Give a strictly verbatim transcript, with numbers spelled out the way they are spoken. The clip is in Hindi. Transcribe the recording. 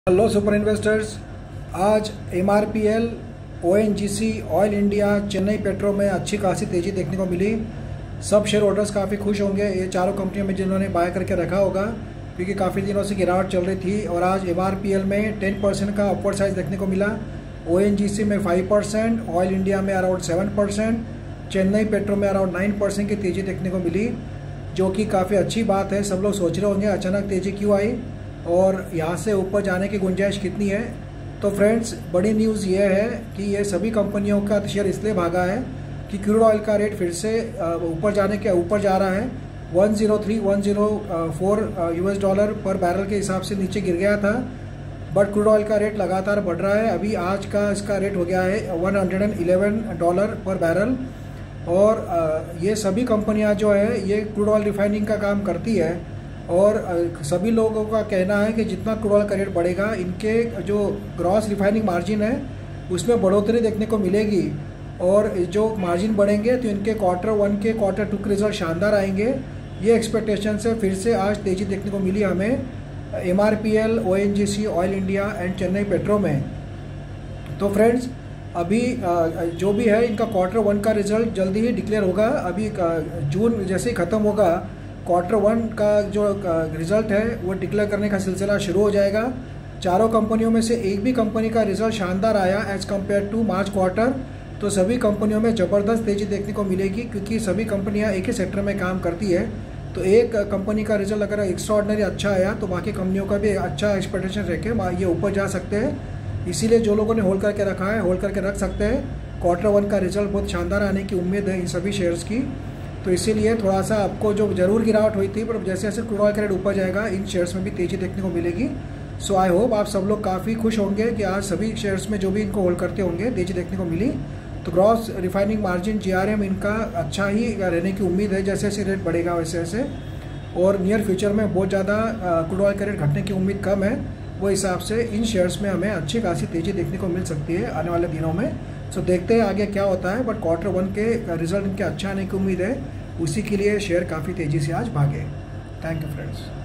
Hello super investors. आज MRPL, ONGC, Oil India, Chennai Petro में अच्छी खासी तेज़ी देखने को मिली। सब शेयर होल्डर्स काफ़ी खुश होंगे ये चारों कंपनियों में जिन्होंने बाय करके रखा होगा, क्योंकि काफ़ी दिनों से गिरावट चल रही थी। और आज एमआरपीएल में टेन परसेंट का अपवर्ड साइज देखने को मिला, ओएनजीसी में फाइव परसेंट, ऑयल इंडिया में around seven percent, Chennai Petro में अराउंड नाइन परसेंट की तेज़ी देखने को मिली, जो कि काफ़ी अच्छी बात है। सब लोग सोच रहे होंगे अचानक तेज़ी क्यों आई और यहाँ से ऊपर जाने की गुंजाइश कितनी है। तो फ्रेंड्स, बड़ी न्यूज़ ये है कि ये सभी कंपनियों का शेयर इसलिए भागा है कि क्रूड ऑयल का रेट फिर से ऊपर जाने के ऊपर जा रहा है। One zero three one zero four US dollar पर बैरल के हिसाब से नीचे गिर गया था, बट क्रूड ऑयल का रेट लगातार बढ़ रहा है। अभी आज का इसका रेट हो गया है वन हंड्रेड इलेवन डॉलर पर बैरल। और ये सभी कंपनियां जो है ये क्रूड ऑयल रिफाइनिंग का काम करती है, और सभी लोगों का कहना है कि जितना क्रूड ऑयल का रेट बढ़ेगा, इनके जो ग्रॉस रिफाइनिंग मार्जिन है उसमें बढ़ोतरी देखने को मिलेगी। और जो मार्जिन बढ़ेंगे तो इनके क्वार्टर वन के क्वार्टर टू के रिजल्ट शानदार आएंगे। ये एक्सपेक्टेशन से फिर से आज तेज़ी देखने को मिली हमें MRPL, ONGC, Oil India and Chennai Petro में। तो फ्रेंड्स, अभी जो भी है इनका क्वार्टर वन का रिजल्ट जल्दी ही डिक्लेयर होगा। अभी जून जैसे ही ख़त्म होगा, क्वार्टर वन का जो रिज़ल्ट है वो डिक्लेयर करने का सिलसिला शुरू हो जाएगा। चारों कंपनियों में से एक भी कंपनी का रिज़ल्ट शानदार आया as compare to March quarter, तो सभी कंपनियों में ज़बरदस्त तेज़ी देखने को मिलेगी, क्योंकि सभी कंपनियां एक ही सेक्टर में काम करती है। तो एक कंपनी का रिजल्ट अगर एक्स्ट्राऑर्डिनरी अच्छा आया तो बाकी कंपनियों का भी अच्छा एक्सपेक्टेशन रख के ये ऊपर जा सकते हैं। इसीलिए जो लोगों ने होल्ड करके रखा है होल्ड करके रख सकते हैं। क्वार्टर वन का रिजल्ट बहुत शानदार आने की उम्मीद है इन सभी शेयर्स की। तो इसीलिए थोड़ा सा आपको जो ज़रूर गिरावट हुई थी, पर जैसे जैसे क्रूड ऑयल का रेट ऊपर जाएगा इन शेयर्स में भी तेज़ी देखने को मिलेगी। सो आई होप आप सब लोग काफ़ी खुश होंगे कि आज सभी शेयर्स में जो भी इनको होल्ड करते होंगे तेज़ी देखने को मिली। तो ग्रॉस रिफाइनिंग मार्जिन जीआरएम इनका अच्छा ही रहने की उम्मीद है, जैसे जैसे रेट बढ़ेगा वैसे वैसे। और नियर फ्यूचर में बहुत ज़्यादा क्रूड ऑयल का रेट घटने की उम्मीद कम है, वो हिसाब से इन शेयर्स में हमें अच्छी खासी तेज़ी देखने को मिल सकती है आने वाले दिनों में। सो देखते हैं आगे क्या होता है, बट क्वार्टर वन के रिजल्ट इनके अच्छा आने की उम्मीद है, उसी के लिए शेयर काफ़ी तेज़ी से आज भागे। Thank you friends.